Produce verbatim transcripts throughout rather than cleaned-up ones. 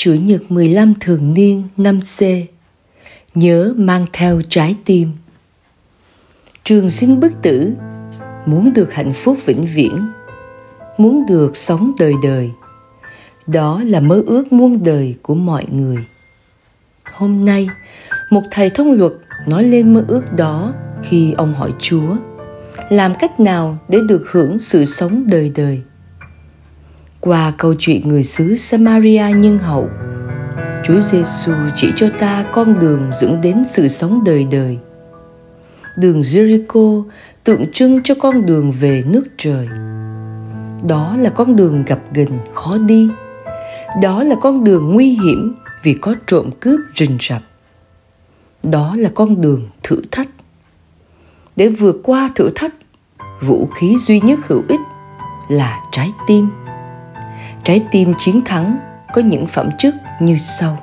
Chủ nhật mười lăm thường niên năm C. Nhớ mang theo trái tim. Trường sinh bất tử, muốn được hạnh phúc vĩnh viễn, muốn được sống đời đời. Đó là mơ ước muôn đời của mọi người. Hôm nay, một thầy thông luật nói lên mơ ước đó khi ông hỏi Chúa làm cách nào để được hưởng sự sống đời đời. Qua câu chuyện người xứ Samaria nhân hậu, Chúa Giêsu chỉ cho ta con đường dẫn đến sự sống đời đời. Đường Jericho tượng trưng cho con đường về nước trời. Đó là con đường gập ghềnh khó đi. Đó là con đường nguy hiểm vì có trộm cướp rình rập. Đó là con đường thử thách. Để vượt qua thử thách, vũ khí duy nhất hữu ích là trái tim. Trái tim chiến thắng có những phẩm chất như sau.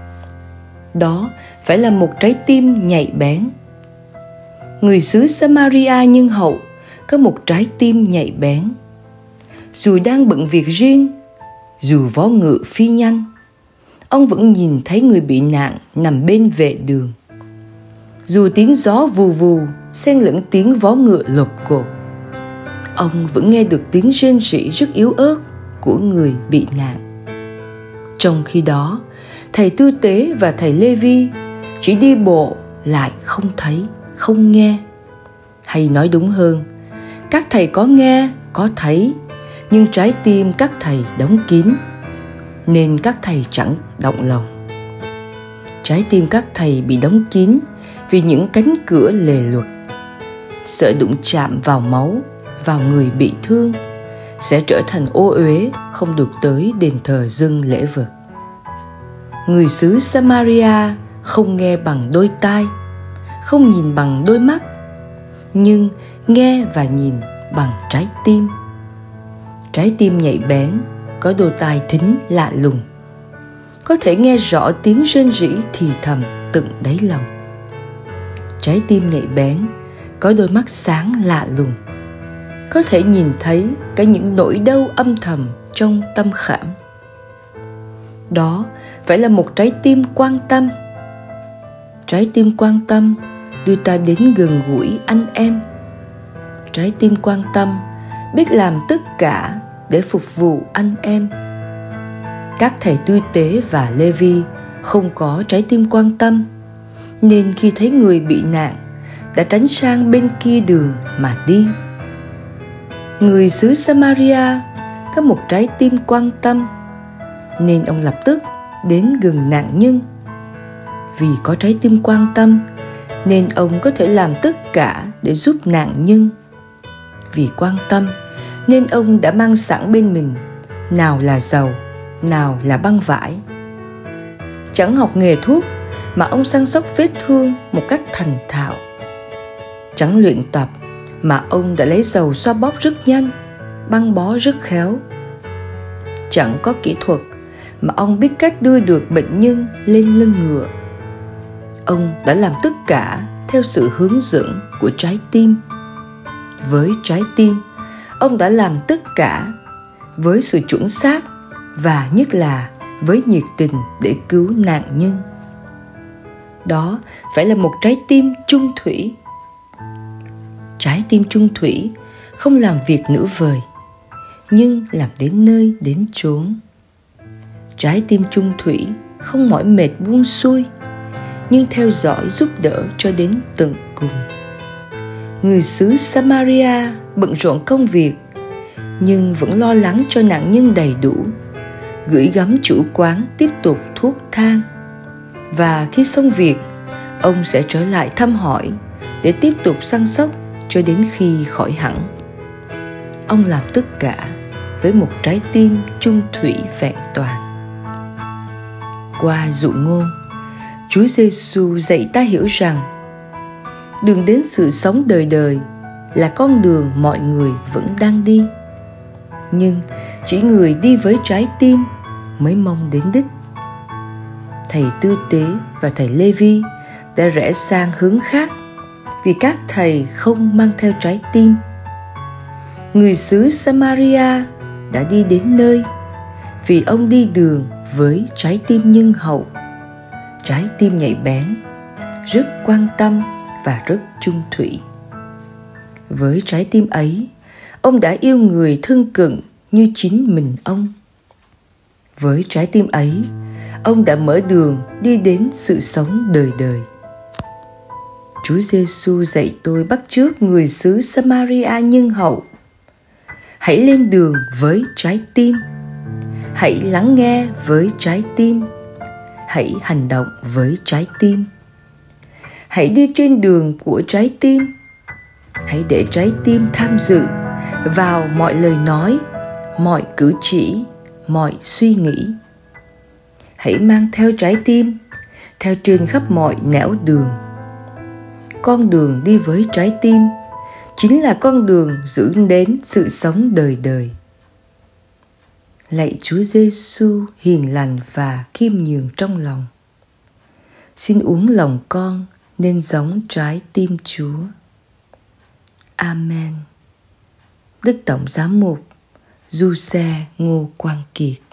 Đó phải là một trái tim nhạy bén. Người xứ Samaria nhân hậu có một trái tim nhạy bén. Dù đang bận việc riêng, dù vó ngựa phi nhanh, ông vẫn nhìn thấy người bị nạn nằm bên vệ đường. Dù tiếng gió vù vù xen lẫn tiếng vó ngựa lộc cột, ông vẫn nghe được tiếng rên rỉ rất yếu ớt của người bị nạn. Trong khi đó, thầy tư tế và thầy Lê-vi chỉ đi bộ lại không thấy, không nghe. Hay nói đúng hơn, các thầy có nghe, có thấy, nhưng trái tim các thầy đóng kín, nên các thầy chẳng động lòng. Trái tim các thầy bị đóng kín vì những cánh cửa lề luật. Sợ đụng chạm vào máu, vào người bị thương, sẽ trở thành ô uế, không được tới đền thờ dâng lễ vật. Người xứ Samaria không nghe bằng đôi tai, không nhìn bằng đôi mắt, nhưng nghe và nhìn bằng trái tim. Trái tim nhạy bén, có đôi tai thính lạ lùng, có thể nghe rõ tiếng rên rỉ thì thầm tận đáy lòng. Trái tim nhạy bén, có đôi mắt sáng lạ lùng, có thể nhìn thấy cả những nỗi đau âm thầm trong tâm khảm. Đó phải là một trái tim quan tâm. Trái tim quan tâm đưa ta đến gần gũi anh em. Trái tim quan tâm biết làm tất cả để phục vụ anh em. Các thầy tư tế và Lê-vi không có trái tim quan tâm, nên khi thấy người bị nạn đã tránh sang bên kia đường mà đi. Người xứ Samaria có một trái tim quan tâm, nên ông lập tức đến gần nạn nhân. Vì có trái tim quan tâm, nên ông có thể làm tất cả để giúp nạn nhân. Vì quan tâm, nên ông đã mang sẵn bên mình nào là dầu, nào là băng vải. Chẳng học nghề thuốc mà ông săn sóc vết thương một cách thành thạo. Chẳng luyện tập mà ông đã lấy dầu xoa bóp rất nhanh, băng bó rất khéo. Chẳng có kỹ thuật mà ông biết cách đưa được bệnh nhân lên lưng ngựa. Ông đã làm tất cả theo sự hướng dẫn của trái tim. Với trái tim, ông đã làm tất cả với sự chuẩn xác và nhất là với nhiệt tình để cứu nạn nhân. Đó phải là một trái tim trung thủy. Trái tim trung thủy không làm việc nửa vời, nhưng làm đến nơi đến chốn. Trái tim trung thủy không mỏi mệt buông xuôi, nhưng theo dõi giúp đỡ cho đến tận cùng. Người xứ Samaria bận rộn công việc, nhưng vẫn lo lắng cho nạn nhân đầy đủ, gửi gắm chủ quán tiếp tục thuốc thang. Và khi xong việc, ông sẽ trở lại thăm hỏi để tiếp tục săn sóc cho đến khi khỏi hẳn. Ông làm tất cả với một trái tim trung thủy vẹn toàn. Qua dụ ngôn, Chúa Giêsu dạy ta hiểu rằng đường đến sự sống đời đời là con đường mọi người vẫn đang đi, nhưng chỉ người đi với trái tim mới mong đến đích. Thầy tư tế và thầy Lê-vi đã rẽ sang hướng khác vì các thầy không mang theo trái tim. Người xứ Samaria đã đi đến nơi vì ông đi đường với trái tim nhân hậu, trái tim nhạy bén, rất quan tâm và rất chung thủy. Với trái tim ấy, ông đã yêu người thân cận như chính mình ông. Với trái tim ấy, ông đã mở đường đi đến sự sống đời đời. Chúa Giêsu dạy tôi bắt chước người xứ Samaria nhân hậu. Hãy lên đường với trái tim. Hãy lắng nghe với trái tim. Hãy hành động với trái tim. Hãy đi trên đường của trái tim. Hãy để trái tim tham dự vào mọi lời nói, mọi cử chỉ, mọi suy nghĩ. Hãy mang theo trái tim, theo trên khắp mọi nẻo đường. Con đường đi với trái tim chính là con đường dẫn đến sự sống đời đời. Lạy Chúa Giêsu hiền lành và khiêm nhường trong lòng, xin uống lòng con nên giống trái tim Chúa. Amen. Đức Tổng Giám mục Du Xe Ngô Quang Kiệt.